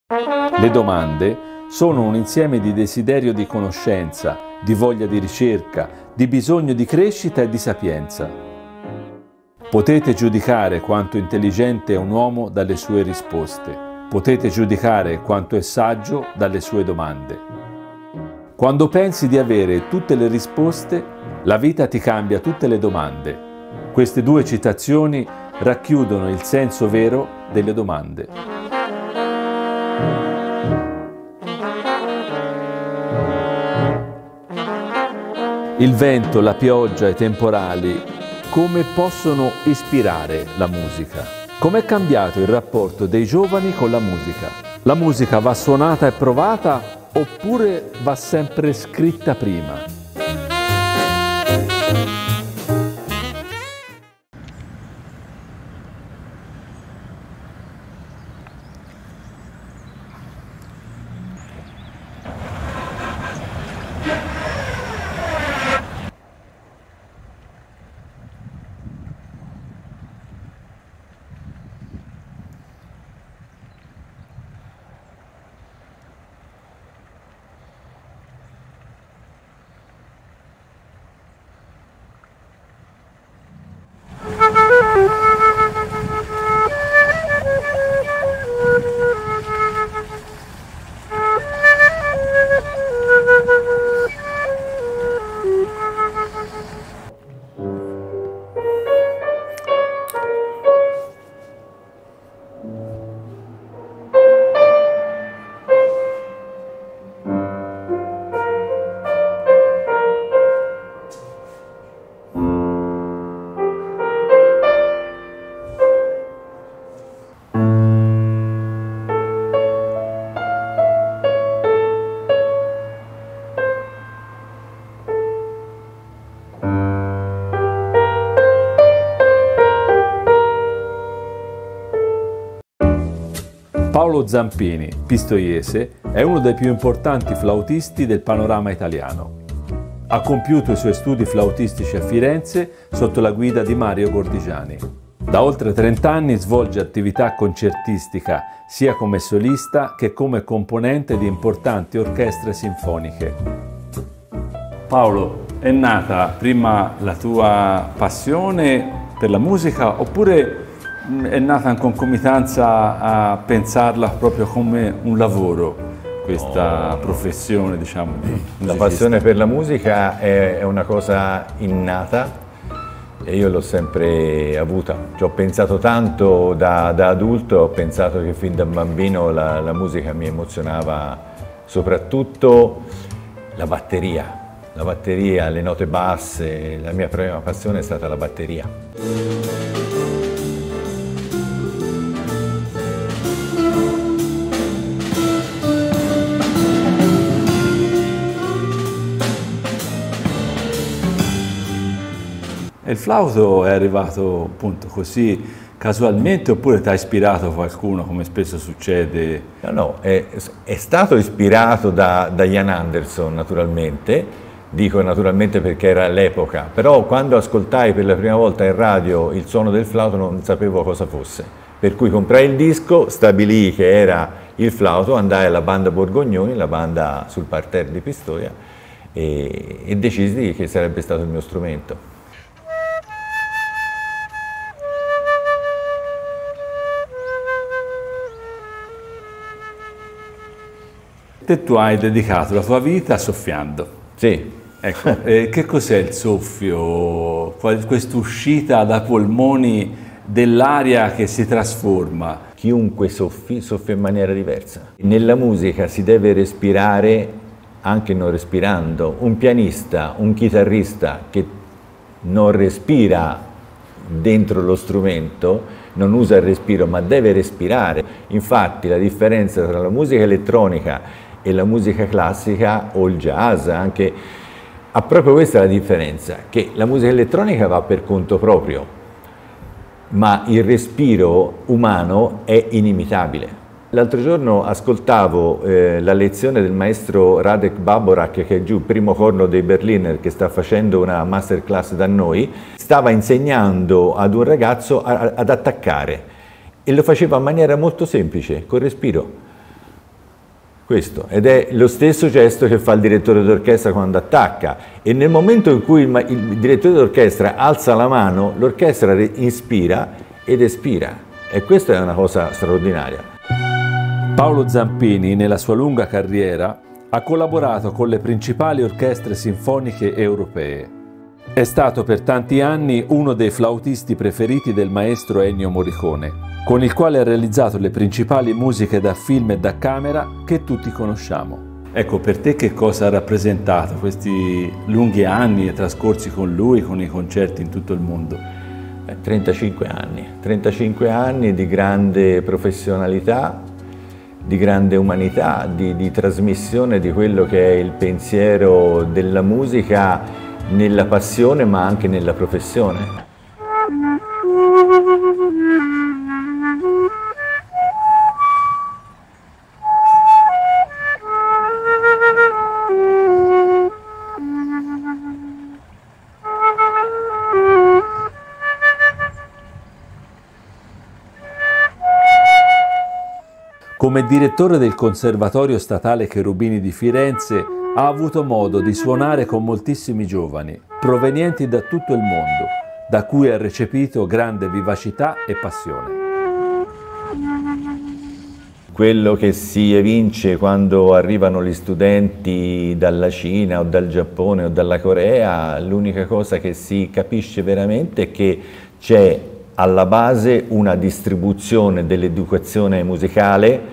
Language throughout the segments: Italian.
Le domande sono un insieme di desiderio di conoscenza, di voglia di ricerca, di bisogno di crescita e di sapienza. Potete giudicare quanto intelligente è un uomo dalle sue risposte. Potete giudicare quanto è saggio dalle sue domande. Quando pensi di avere tutte le risposte, la vita ti cambia tutte le domande. Queste due citazioni racchiudono il senso vero delle domande. Il vento, la pioggia, i temporali, come possono ispirare la musica? Com'è cambiato il rapporto dei giovani con la musica? La musica va suonata e provata oppure va sempre scritta prima? Paolo Zampini, pistoiese, è uno dei più importanti flautisti del panorama italiano. Ha compiuto i suoi studi flautistici a Firenze sotto la guida di Mario Gordigiani. Da oltre 30 anni svolge attività concertistica sia come solista che come componente di importanti orchestre sinfoniche. Paolo, è nata prima la tua passione per la musica oppure è nata in concomitanza a pensarla proprio come un lavoro, questa professione, diciamo, di musicista? La passione per la musica è una cosa innata e io l'ho sempre avuta. Ci ho pensato tanto da adulto, ho pensato che fin da bambino la musica mi emozionava, soprattutto la batteria, le note basse. La mia prima passione è stata la batteria. Il flauto è arrivato appunto così casualmente oppure ti ha ispirato qualcuno, come spesso succede? No, è stato ispirato da Ian Anderson naturalmente, dico naturalmente perché era l'epoca, però quando ascoltai per la prima volta in radio il suono del flauto non sapevo cosa fosse, per cui comprai il disco, stabilii che era il flauto, andai alla banda Borgognoni, la banda sul parterre di Pistoia e decisi che sarebbe stato il mio strumento. Tu hai dedicato la tua vita soffiando. Sì. Ecco, che cos'è il soffio? Questa uscita dai polmoni dell'aria che si trasforma? Chiunque soffia in maniera diversa. Nella musica si deve respirare anche non respirando. Un pianista, un chitarrista che non respira dentro lo strumento, non usa il respiro, ma deve respirare. Infatti la differenza tra la musica elettronica e la musica classica o il jazz ha proprio questa la differenza, che la musica elettronica va per conto proprio, ma il respiro umano è inimitabile. L'altro giorno ascoltavo la lezione del maestro Radek Baborak, che è giù, primo corno dei Berliner, che sta facendo una masterclass da noi, stava insegnando ad un ragazzo ad attaccare e lo faceva in maniera molto semplice, col respiro. Questo, ed è lo stesso gesto che fa il direttore d'orchestra quando attacca, e nel momento in cui il direttore d'orchestra alza la mano, l'orchestra inspira ed espira, e questa è una cosa straordinaria. Paolo Zampini, nella sua lunga carriera, ha collaborato con le principali orchestre sinfoniche europee. È stato per tanti anni uno dei flautisti preferiti del maestro Ennio Morricone, con il quale ha realizzato le principali musiche da film e da camera che tutti conosciamo. Ecco, per te che cosa ha rappresentato questi lunghi anni trascorsi con lui, con i concerti in tutto il mondo? 35 anni di grande professionalità, di grande umanità, di trasmissione di quello che è il pensiero della musica nella passione ma anche nella professione. Come direttore del Conservatorio Statale Cherubini di Firenze ha avuto modo di suonare con moltissimi giovani, provenienti da tutto il mondo, da cui ha recepito grande vivacità e passione. Quello che si evince quando arrivano gli studenti dalla Cina o dal Giappone o dalla Corea, l'unica cosa che si capisce veramente è che c'è alla base una distribuzione dell'educazione musicale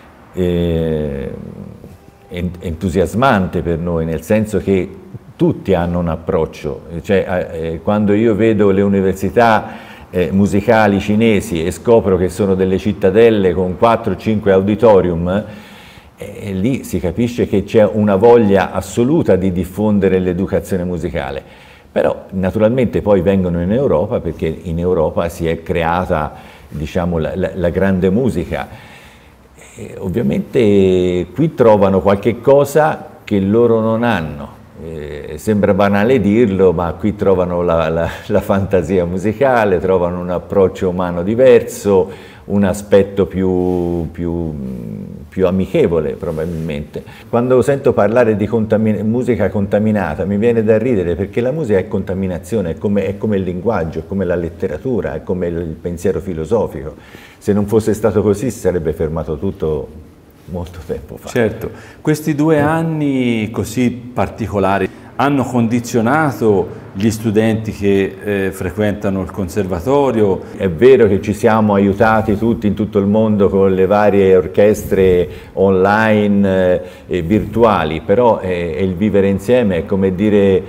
entusiasmante per noi, nel senso che tutti hanno un approccio, cioè, quando io vedo le università musicali cinesi e scopro che sono delle cittadelle con 4-5 auditorium, lì si capisce che c'è una voglia assoluta di diffondere l'educazione musicale. Però naturalmente poi vengono in Europa, perché in Europa si è creata, diciamo, la grande musica. E ovviamente qui trovano qualche cosa che loro non hanno. Sembra banale dirlo, ma qui trovano la fantasia musicale, trovano un approccio umano diverso, un aspetto più amichevole probabilmente. Quando sento parlare di musica contaminata mi viene da ridere, perché la musica è contaminazione, è come il linguaggio, è come la letteratura, è come il pensiero filosofico. Se non fosse stato così si sarebbe fermato tutto molto tempo fa. Certo, questi 2 anni così particolari hanno condizionato gli studenti che frequentano il conservatorio. È vero che ci siamo aiutati tutti in tutto il mondo con le varie orchestre online e virtuali, però è il vivere insieme, è come dire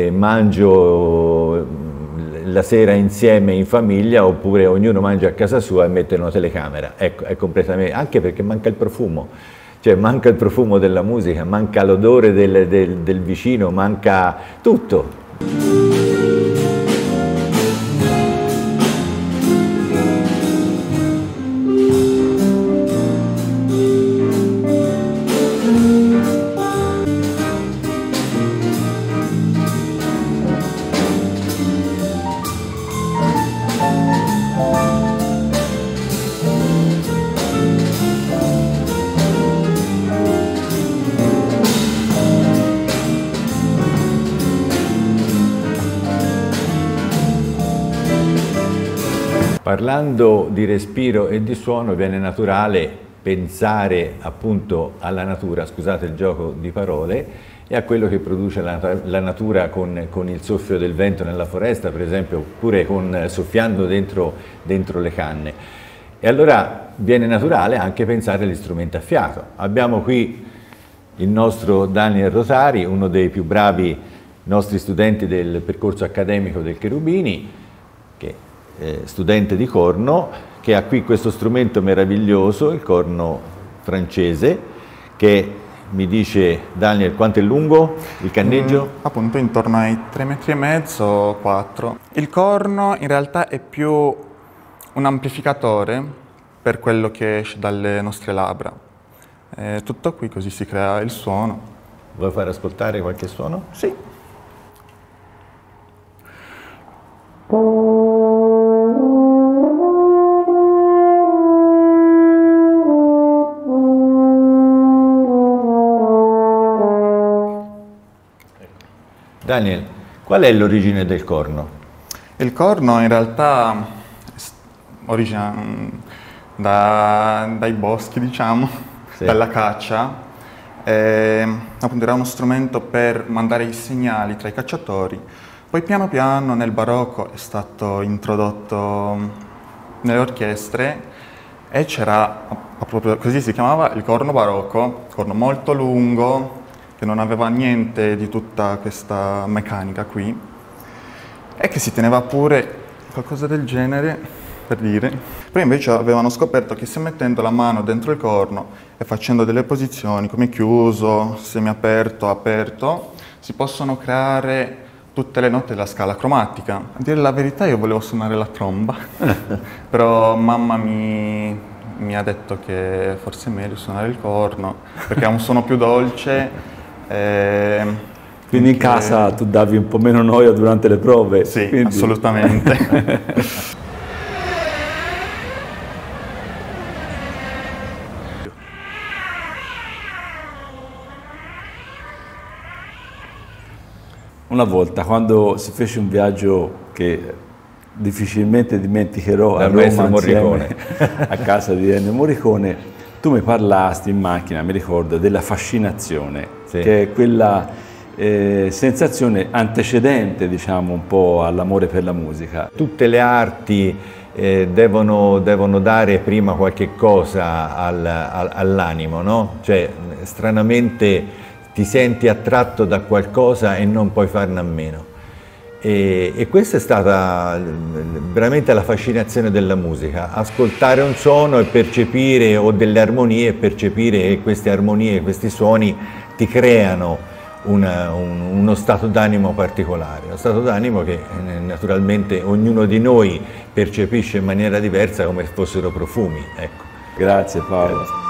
mangio la sera insieme in famiglia, oppure ognuno mangia a casa sua e mette una telecamera. Ecco, è completamente, anche perché manca il profumo. Cioè manca il profumo della musica, manca l'odore del vicino, manca tutto. Parlando di respiro e di suono, viene naturale pensare appunto alla natura, scusate il gioco di parole, e a quello che produce la natura con il soffio del vento nella foresta, per esempio, oppure soffiando dentro le canne. E allora viene naturale anche pensare agli strumenti a fiato. Abbiamo qui il nostro Daniel Rotari, uno dei più bravi nostri studenti del percorso accademico del Cherubini, che studente di corno, che ha qui questo strumento meraviglioso, il corno francese, che mi dice, Daniel, quanto è lungo il canneggio? Appunto intorno ai 3,5 metri, 4. Il corno in realtà è più un amplificatore per quello che esce dalle nostre labbra. Tutto qui, così si crea il suono. Vuoi far ascoltare qualche suono? Sì. Daniel, qual è l'origine del corno? Il corno in realtà origina dai boschi, diciamo, Sì. dalla caccia. Appunto era uno strumento per mandare i segnali tra i cacciatori. Poi piano piano nel barocco è stato introdotto nelle orchestre e c'era, proprio così si chiamava, il corno barocco, corno molto lungo, che non aveva niente di tutta questa meccanica qui, e che si teneva pure qualcosa del genere, per dire. Poi invece avevano scoperto che se mettendo la mano dentro il corno e facendo delle posizioni come chiuso, semiaperto, aperto, si possono creare tutte le note della scala cromatica. A dire la verità io volevo suonare la tromba, però mamma mi ha detto che forse è meglio suonare il corno, perché ha un suono più dolce. Quindi in casa tu davi un po' meno noia durante le prove? Sì, quindi... assolutamente. Una volta, quando si fece un viaggio che difficilmente dimenticherò a Roma, Morricone, a casa di Ennio Morricone, tu mi parlasti in macchina, mi ricordo, della fascinazione, sì, che è quella sensazione antecedente, diciamo, un po' all'amore per la musica. Tutte le arti devono dare prima qualche cosa all'animo, no? Cioè, stranamente ti senti attratto da qualcosa e non puoi farne a meno. E questa è stata veramente la fascinazione della musica, ascoltare un suono e percepire, o delle armonie, e percepire che queste armonie, questi suoni ti creano uno stato d'animo particolare, uno stato d'animo che naturalmente ognuno di noi percepisce in maniera diversa, come fossero profumi. Ecco. Grazie Paolo.